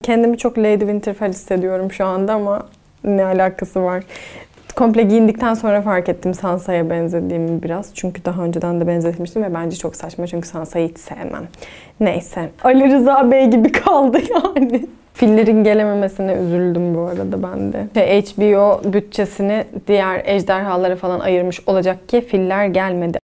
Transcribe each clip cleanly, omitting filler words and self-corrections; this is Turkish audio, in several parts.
Kendimi çok Lady Winterfell hissediyorum şu anda ama ne alakası var? Komple giyindikten sonra fark ettim Sansa'ya benzediğimi biraz. Çünkü daha önceden de benzetmiştim ve bence çok saçma çünkü Sansa'yı hiç sevmem. Neyse. Ali Rıza Bey gibi kaldı yani. Fillerin gelememesine üzüldüm bu arada ben de. HBO bütçesini diğer ejderhalara falan ayırmış olacak ki filler gelmedi.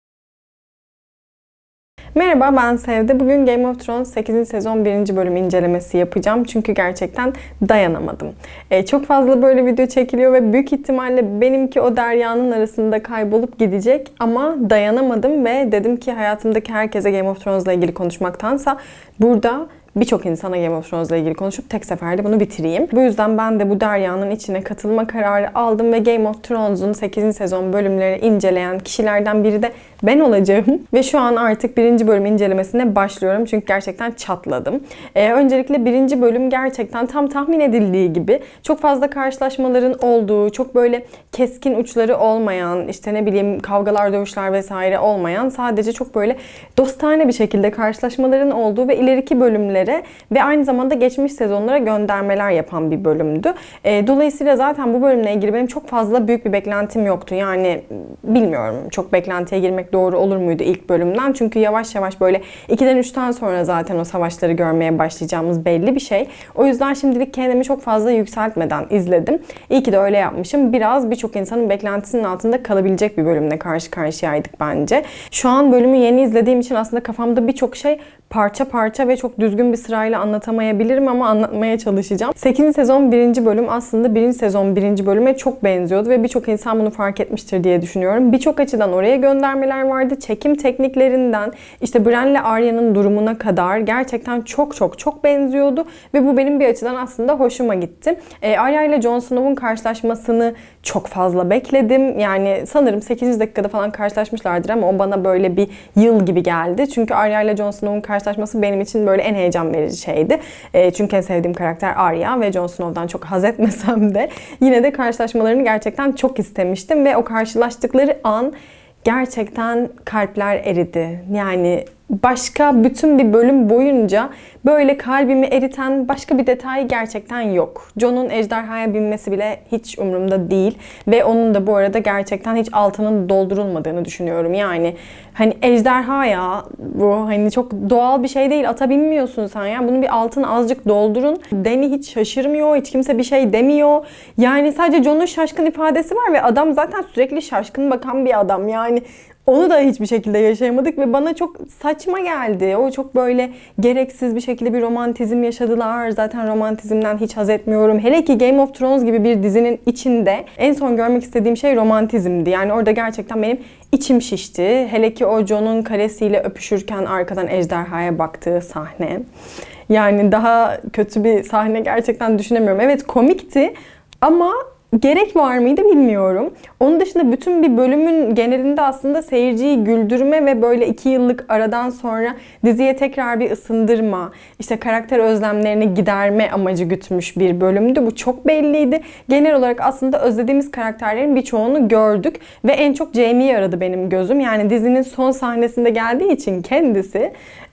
Merhaba, ben Sevde. Bugün Game of Thrones 8. sezon 1. bölüm incelemesi yapacağım. Çünkü gerçekten dayanamadım. Çok fazla böyle video çekiliyor ve büyük ihtimalle benimki o deryanın arasında kaybolup gidecek. Ama dayanamadım ve dedim ki hayatımdaki herkese Game of Thrones'la ilgili konuşmaktansa burada birçok insana Game of Thrones'la ilgili konuşup tek seferde bunu bitireyim. Bu yüzden ben de bu deryanın içine katılma kararı aldım ve Game of Thrones'un 8. sezon bölümlerini inceleyen kişilerden biri de ben olacağım. Ve şu an artık 1. bölüm incelemesine başlıyorum çünkü gerçekten çatladım. Öncelikle 1. bölüm gerçekten tam tahmin edildiği gibi çok fazla karşılaşmaların olduğu, çok böyle keskin uçları olmayan, işte ne bileyim kavgalar, dövüşler vesaire olmayan, sadece çok böyle dostane bir şekilde karşılaşmaların olduğu ve ileriki bölümlere ve aynı zamanda geçmiş sezonlara göndermeler yapan bir bölümdü. Dolayısıyla zaten bu bölümle ilgili benim çok fazla büyük bir beklentim yoktu. Yani bilmiyorum çok beklentiye girmek doğru olur muydu ilk bölümden? Çünkü yavaş yavaş böyle 2'den 3'ten sonra zaten o savaşları görmeye başlayacağımız belli bir şey. O yüzden şimdilik kendimi çok fazla yükseltmeden izledim. İyi ki de öyle yapmışım. Biraz birçok insanın beklentisinin altında kalabilecek bir bölümle karşı karşıyaydık bence. Şu an bölümü yeni izlediğim için aslında kafamda birçok şey parça parça ve çok düzgün bir sırayla anlatamayabilirim ama anlatmaya çalışacağım. 8. sezon 1. bölüm aslında 1. sezon 1. bölüme çok benziyordu ve birçok insan bunu fark etmiştir diye düşünüyorum. Birçok açıdan oraya göndermeler vardı. Çekim tekniklerinden işte Bran'le Arya'nın durumuna kadar gerçekten çok benziyordu ve bu benim bir açıdan aslında hoşuma gitti. Arya ile Jon Snow'un karşılaşmasını çok fazla bekledim. Yani sanırım 8. dakikada falan karşılaşmışlardır ama o bana böyle bir yıl gibi geldi. Çünkü Arya ile Jon Snow'un karşılaşması benim için böyle en heyecan verici şeydi. Çünkü en sevdiğim karakter Arya ve Jon Snow'dan çok haz etmesem de yine de karşılaşmalarını gerçekten çok istemiştim ve o karşılaştıkları an gerçekten kalpler eridi. Yani başka bütün bir bölüm boyunca böyle kalbimi eriten başka bir detay gerçekten yok. Jon'un ejderhaya binmesi bile hiç umurumda değil. Ve onun da bu arada gerçekten hiç altının doldurulmadığını düşünüyorum. Yani hani ejderha ya bu hani çok doğal bir şey değil. Ata binmiyorsun sen ya. Bunun bir altını azıcık doldurun. Dany hiç şaşırmıyor. Hiç kimse bir şey demiyor. Yani sadece Jon'un şaşkın ifadesi var ve adam zaten sürekli şaşkın bakan bir adam. Yani onu da hiçbir şekilde yaşayamadık ve bana çok saçma geldi. O çok böyle gereksiz bir şekilde bir romantizm yaşadılar. Zaten romantizmden hiç haz etmiyorum. Hele ki Game of Thrones gibi bir dizinin içinde en son görmek istediğim şey romantizmdi. Yani orada gerçekten benim içim şişti. Hele ki o Jon'un karesiyle öpüşürken arkadan ejderhaya baktığı sahne. Yani daha kötü bir sahne gerçekten düşünemiyorum. Evet komikti ama gerek var mıydı bilmiyorum. Onun dışında bütün bir bölümün genelinde aslında seyirciyi güldürme ve böyle 2 yıllık aradan sonra diziye tekrar bir ısındırma, işte karakter özlemlerini giderme amacı gütmüş bir bölümdü. Bu çok belliydi. Genel olarak aslında özlediğimiz karakterlerin birçoğunu gördük ve en çok Jaime'yi aradı benim gözüm. Yani dizinin son sahnesinde geldiği için kendisi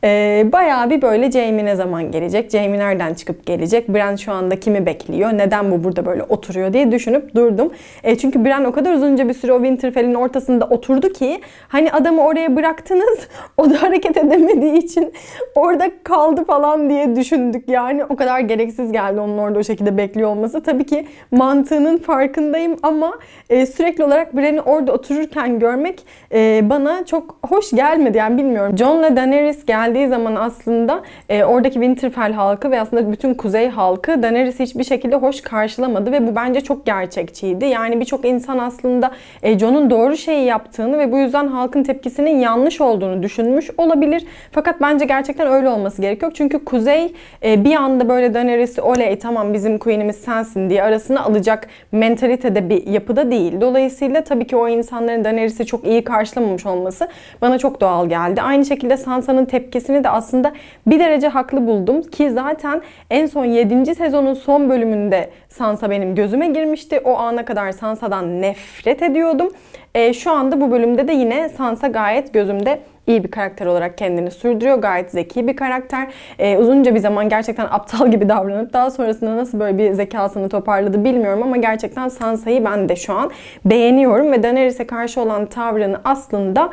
bayağı bir böyle Jaime ne zaman gelecek? Jaime nereden çıkıp gelecek? Bran şu anda kimi bekliyor? Neden bu burada böyle oturuyor diye düşünüp durdum. Çünkü Bran o kadar uzunca bir süre o Winterfell'in ortasında oturdu ki hani adamı oraya bıraktınız o da hareket edemediği için orada kaldı falan diye düşündük. Yani o kadar gereksiz geldi onun orada o şekilde bekliyor olması. Tabii ki mantığının farkındayım ama sürekli olarak Bran'i orada otururken görmek bana çok hoş gelmedi. Yani bilmiyorum. Jon'la Daenerys geldiği zaman aslında oradaki Winterfell halkı ve aslında bütün kuzey halkı Daenerys'i hiçbir şekilde hoş karşılamadı ve bu bence çok gerçekçiydi. Yani birçok insan aslında Jon'un doğru şeyi yaptığını ve bu yüzden halkın tepkisinin yanlış olduğunu düşünmüş olabilir. Fakat bence gerçekten öyle olması gerekiyor. Çünkü kuzey bir anda böyle Daenerys'i oley tamam bizim queen'imiz sensin diye arasına alacak mentalitede bir yapıda değil. Dolayısıyla tabii ki o insanların Daenerys'i çok iyi karşılamamış olması bana çok doğal geldi. Aynı şekilde Sansa'nın tepkisini de aslında bir derece haklı buldum ki zaten en son 7. sezonun son bölümünde Sansa benim gözüme girmişti. O ana kadar Sansa'dan nefret ediyordum. Şu anda bu bölümde de yine Sansa gayet gözümde iyi bir karakter olarak kendini sürdürüyor. Gayet zeki bir karakter. Uzunca bir zaman gerçekten aptal gibi davranıp daha sonrasında nasıl böyle bir zekasını toparladı bilmiyorum ama gerçekten Sansa'yı ben de şu an beğeniyorum ve Daenerys'e karşı olan tavrını aslında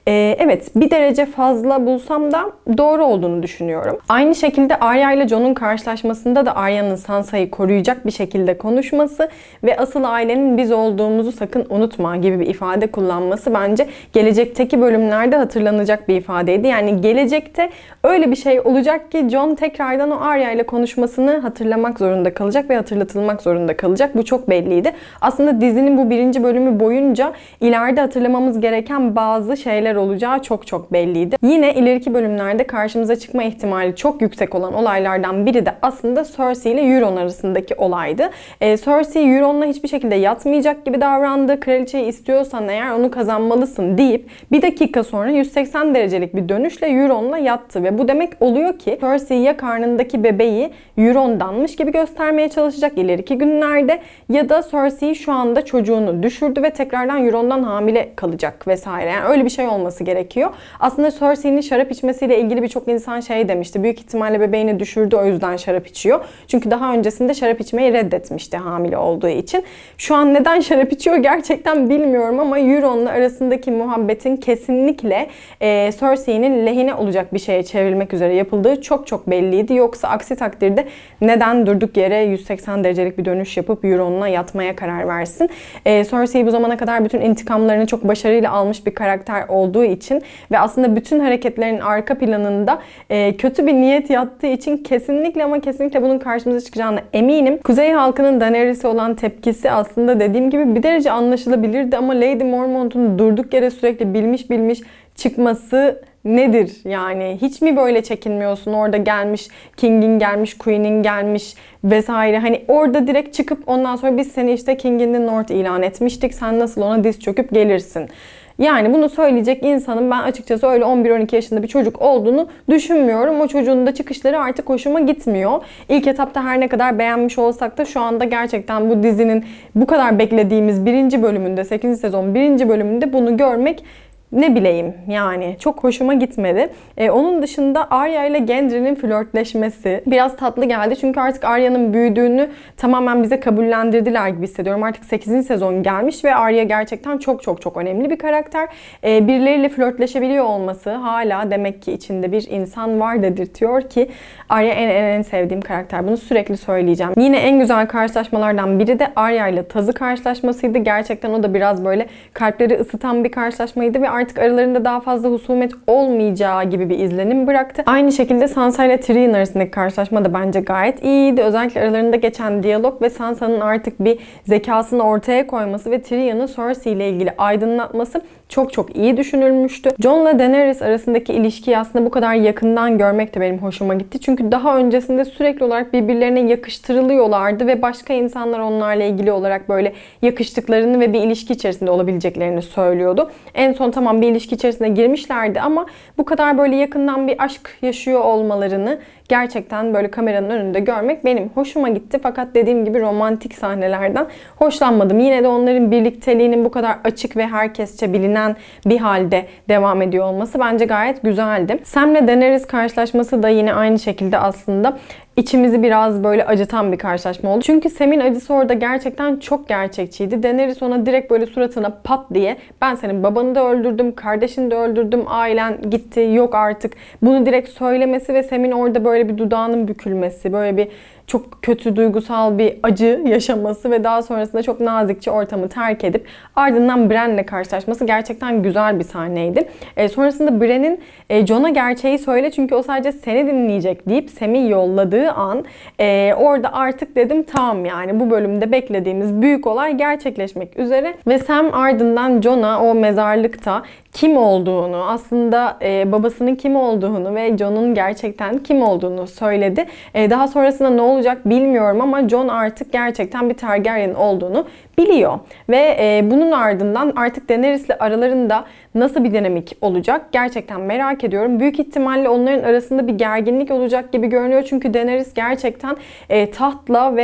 evet bir derece fazla bulsam da doğru olduğunu düşünüyorum. Aynı şekilde Arya ile Jon'un karşılaşmasında da Arya'nın Sansa'yı koruyacak bir şekilde konuşması ve asıl ailenin biz olduğumuzu sakın unutma gibi bir ifade kullanması bence gelecekteki bölümlerde hatırlanacak bir ifadeydi. Yani gelecekte öyle bir şey olacak ki Jon tekrardan o Arya ile konuşmasını hatırlamak zorunda kalacak ve hatırlatılmak zorunda kalacak. Bu çok belliydi. Aslında dizinin bu 1. bölümü boyunca ileride hatırlamamız gereken bazı şeyler olacağı çok belliydi. Yine ileriki bölümlerde karşımıza çıkma ihtimali çok yüksek olan olaylardan biri de aslında Cersei ile Euron arasındaki olaydı. Cersei Euron'la hiçbir şekilde yatmayacak gibi davrandı. Kraliçeyi istiyorsan eğer onu kazanmalısın deyip bir dakika sonra 180 derecelik bir dönüşle Euron'la yattı ve bu demek oluyor ki Cersei ya karnındaki bebeği Euron'danmış gibi göstermeye çalışacak ileriki günlerde ya da Cersei şu anda çocuğunu düşürdü ve tekrardan Euron'dan hamile kalacak vesaire. Yani öyle bir şey olması gerekiyor. Aslında Cersei'nin şarap içmesiyle ilgili birçok insan şey demişti. Büyük ihtimalle bebeğini düşürdü, o yüzden şarap içiyor. Çünkü daha öncesinde şarap içmeyi reddetmişti hamile olduğu için. Şu an neden şarap içiyor gerçekten bilmiyorum ama Euron'la arasındaki muhabbetin kesinlikle Cersei'nin lehine olacak bir şeye çevrilmek üzere yapıldığı çok belliydi. Yoksa aksi takdirde neden durduk yere 180 derecelik bir dönüş yapıp Euron'la yatmaya karar versin? Cersei bu zamana kadar bütün intikamlarını çok başarıyla almış bir karakter olduğu için ve aslında bütün hareketlerin arka planında kötü bir niyet yattığı için kesinlikle ama kesinlikle bunun karşımıza çıkacağına eminim. Kuzey halkının Daenerys'e olan tepkisi aslında dediğim gibi bir derece anlaşılabilirdi ama Lady Mormont'un durduk yere sürekli bilmiş çıkması nedir yani? Hiç mi böyle çekinmiyorsun? Orada gelmiş, King'in gelmiş, Queen'in gelmiş vesaire. Hani orada direkt çıkıp ondan sonra biz seni işte King in the North ilan etmiştik. Sen nasıl ona diz çöküp gelirsin? Yani bunu söyleyecek insanın ben açıkçası öyle 11-12 yaşında bir çocuk olduğunu düşünmüyorum. O çocuğun da çıkışları artık hoşuma gitmiyor. İlk etapta her ne kadar beğenmiş olsak da şu anda gerçekten bu dizinin bu kadar beklediğimiz 1. bölümünde, 8. sezon 1. bölümünde bunu görmek ne bileyim yani çok hoşuma gitmedi. Onun dışında Arya ile Gendry'nin flörtleşmesi biraz tatlı geldi. Çünkü artık Arya'nın büyüdüğünü tamamen bize kabullendirdiler gibi hissediyorum. Artık 8. sezon gelmiş ve Arya gerçekten çok önemli bir karakter. Birileriyle flörtleşebiliyor olması hala demek ki içinde bir insan var dedirtiyor ki Arya en sevdiğim karakter. Bunu sürekli söyleyeceğim. Yine en güzel karşılaşmalardan biri de Arya ile Taz'ı karşılaşmasıydı. Gerçekten o da biraz böyle kalpleri ısıtan bir karşılaşmaydı ve artık aralarında daha fazla husumet olmayacağı gibi bir izlenim bıraktı. Aynı şekilde Sansa ile Tyrion arasındaki karşılaşma da bence gayet iyiydi. Özellikle aralarında geçen diyalog ve Sansa'nın artık bir zekasını ortaya koyması ve Tyrion'u Cersei ile ilgili aydınlatması çok iyi düşünülmüştü. Jon'la Daenerys arasındaki ilişkiyi aslında bu kadar yakından görmek de benim hoşuma gitti. Çünkü daha öncesinde sürekli olarak birbirlerine yakıştırılıyorlardı ve başka insanlar onlarla ilgili olarak böyle yakıştıklarını ve bir ilişki içerisinde olabileceklerini söylüyordu. En son tamam bir ilişki içerisine girmişlerdi ama bu kadar böyle yakından bir aşk yaşıyor olmalarını gerçekten böyle kameranın önünde görmek benim hoşuma gitti. Fakat dediğim gibi romantik sahnelerden hoşlanmadım. Yine de onların birlikteliğinin bu kadar açık ve herkesçe bilinen bir halde devam ediyor olması bence gayet güzeldi. Sam'le Daenerys karşılaşması da yine aynı şekilde aslında İçimizi biraz böyle acıtan bir karşılaşma oldu. Çünkü Sam'in acısı orada gerçekten çok gerçekçiydi. Daenerys ona direkt böyle suratına pat diye ben senin babanı da öldürdüm, kardeşini de öldürdüm, ailen gitti, yok artık. Bunu direkt söylemesi ve Sam'in orada böyle bir dudağının bükülmesi, böyle bir çok kötü duygusal bir acı yaşaması ve daha sonrasında çok nazikçe ortamı terk edip ardından Bran'le karşılaşması gerçekten güzel bir sahneydi. Sonrasında Bran'in Jon'a gerçeği söyle çünkü o sadece seni dinleyecek deyip Sam'i yolladığı an orada artık dedim tamam yani bu bölümde beklediğimiz büyük olay gerçekleşmek üzere ve Sam ardından Jon'a o mezarlıkta kim olduğunu, aslında babasının kim olduğunu ve Jon'un gerçekten kim olduğunu söyledi. Daha sonrasında ne olacak bilmiyorum ama Jon artık gerçekten bir Targaryen olduğunu biliyor. Ve bunun ardından artık Daenerys'le aralarında nasıl bir dinamik olacak gerçekten merak ediyorum. Büyük ihtimalle onların arasında bir gerginlik olacak gibi görünüyor. Çünkü Daenerys gerçekten tahtla ve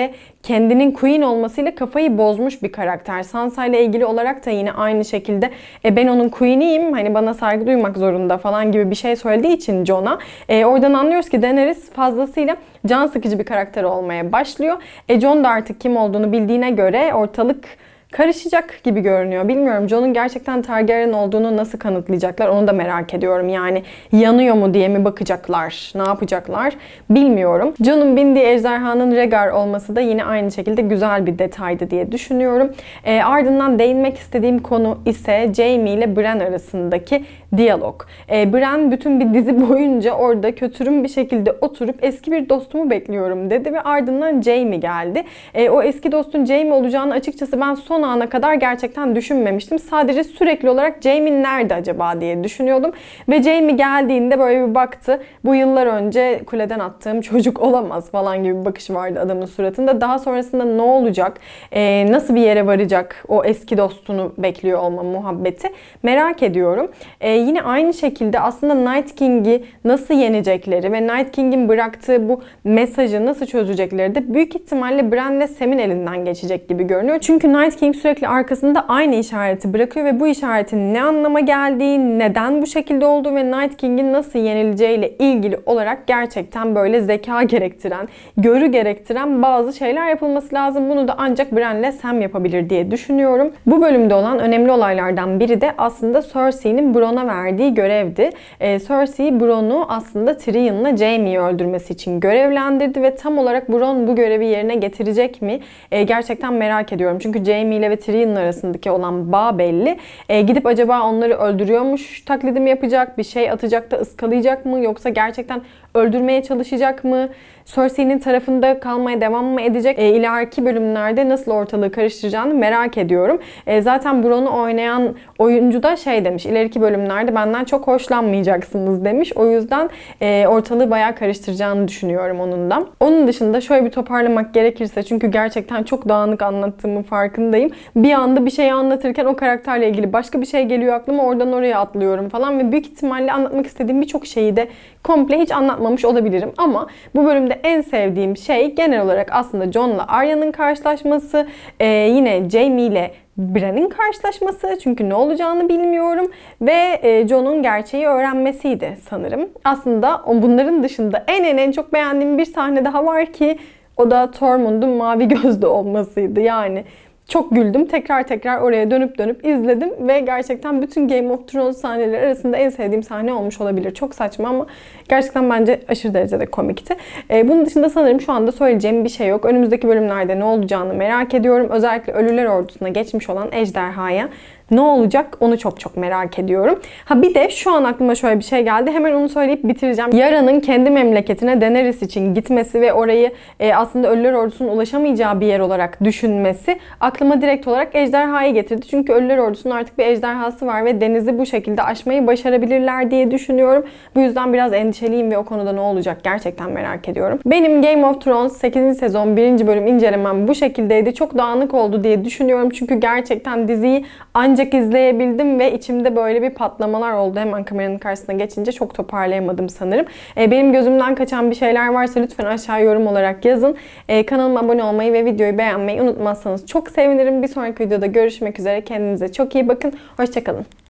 kendinin queen olmasıyla kafayı bozmuş bir karakter. Sansa ile ilgili olarak da yine aynı şekilde ben onun queen'iyim, hani bana saygı duymak zorunda falan gibi bir şey söylediği için Jon'a oradan anlıyoruz ki Daenerys fazlasıyla can sıkıcı bir karakter olmaya başlıyor. Jon da artık kim olduğunu bildiğine göre ortalık karışacak gibi görünüyor. Bilmiyorum, Jon'un gerçekten Targaryen olduğunu nasıl kanıtlayacaklar, onu da merak ediyorum. Yani yanıyor mu diye mi bakacaklar, ne yapacaklar bilmiyorum. Jon'un bindiği ejderhanın Rhaegar olması da yine aynı şekilde güzel bir detaydı diye düşünüyorum. Ardından değinmek istediğim konu ise Jaime ile Bran arasındaki diyalog. Bran bütün bir dizi boyunca orada kötürüm bir şekilde oturup eski bir dostumu bekliyorum dedi ve ardından Jaime geldi. O eski dostun Jaime olacağını açıkçası ben son ana kadar gerçekten düşünmemiştim. Sadece sürekli olarak Jaime nerede acaba diye düşünüyordum. Ve Jaime geldiğinde böyle bir baktı. Bu yıllar önce kuleden attığım çocuk olamaz falan gibi bir bakışı vardı adamın suratında. Daha sonrasında ne olacak? Nasıl bir yere varacak o eski dostunu bekliyor olma muhabbeti? Merak ediyorum. Yine aynı şekilde aslında Night King'i nasıl yenecekleri ve Night King'in bıraktığı bu mesajı nasıl çözecekleri de büyük ihtimalle Bran ve Sam'in elinden geçecek gibi görünüyor. Çünkü Night King sürekli arkasında aynı işareti bırakıyor ve bu işaretin ne anlama geldiği, neden bu şekilde olduğu ve Night King'in nasıl yenileceğiyle ilgili olarak gerçekten böyle zeka gerektiren, görü gerektiren bazı şeyler yapılması lazım. Bunu da ancak Bran ile Sam yapabilir diye düşünüyorum. Bu bölümde olan önemli olaylardan biri de aslında Cersei'nin Bronn'a verdiği görevdi. Cersei Bronn'u aslında Tyrion'la Jaime'yi öldürmesi için görevlendirdi ve tam olarak Bronn bu görevi yerine getirecek mi? Gerçekten merak ediyorum. Çünkü Jaime ile ve Tyrion'un arasındaki olan bağ belli. Gidip acaba onları öldürüyormuş taklidi mi yapacak? Bir şey atacak da ıskalayacak mı? Yoksa gerçekten öldürmeye çalışacak mı? Cersei'nin tarafında kalmaya devam mı edecek? İleriki bölümlerde nasıl ortalığı karıştıracağını merak ediyorum. Zaten Bronn'u oynayan oyuncu da şey demiş. İleriki bölümlerde benden çok hoşlanmayacaksınız demiş. O yüzden ortalığı bayağı karıştıracağını düşünüyorum onun da. Onun dışında şöyle bir toparlamak gerekirse, çünkü gerçekten çok dağınık anlattığımın farkındayım. Bir anda bir şeyi anlatırken o karakterle ilgili başka bir şey geliyor aklıma, oradan oraya atlıyorum falan ve büyük ihtimalle anlatmak istediğim birçok şeyi de komple hiç anlatmamış olabilirim. Ama bu bölümde en sevdiğim şey genel olarak aslında Jon'la Arya'nın karşılaşması, yine Jaime ile Bran'in karşılaşması, çünkü ne olacağını bilmiyorum ve Jon'un gerçeği öğrenmesiydi sanırım. Aslında bunların dışında en çok beğendiğim bir sahne daha var ki o da Tormund'un mavi gözlü olmasıydı. Yani çok güldüm. Tekrar oraya dönüp izledim ve gerçekten bütün Game of Thrones sahneleri arasında en sevdiğim sahne olmuş olabilir. Çok saçma ama gerçekten bence aşırı derecede komikti. Bunun dışında sanırım şu anda söyleyeceğim bir şey yok. Önümüzdeki bölümlerde ne olacağını merak ediyorum. Özellikle Ölüler Ordusu'na geçmiş olan ejderhaya ne olacak onu çok merak ediyorum. Bir de şu an aklıma şöyle bir şey geldi. Hemen onu söyleyip bitireceğim. Yara'nın kendi memleketine Daenerys için gitmesi ve orayı aslında Ölüler Ordusu'nun ulaşamayacağı bir yer olarak düşünmesi aklıma direkt olarak ejderhayı getirdi. Çünkü Ölüler Ordusu'nun artık bir ejderhası var ve denizi bu şekilde aşmayı başarabilirler diye düşünüyorum. Bu yüzden biraz endişeliyim ve o konuda ne olacak gerçekten merak ediyorum. Benim Game of Thrones 8. sezon 1. bölüm incelemem bu şekildeydi. Çok dağınık oldu diye düşünüyorum. Çünkü gerçekten diziyi ancak izleyebildim ve içimde böyle bir patlamalar oldu. Hemen kameranın karşısına geçince çok toparlayamadım sanırım. Benim gözümden kaçan bir şeyler varsa lütfen aşağı yorum olarak yazın. Kanalıma abone olmayı ve videoyu beğenmeyi unutmazsanız çok sevinirim. Bir sonraki videoda görüşmek üzere. Kendinize çok iyi bakın. Hoşça kalın.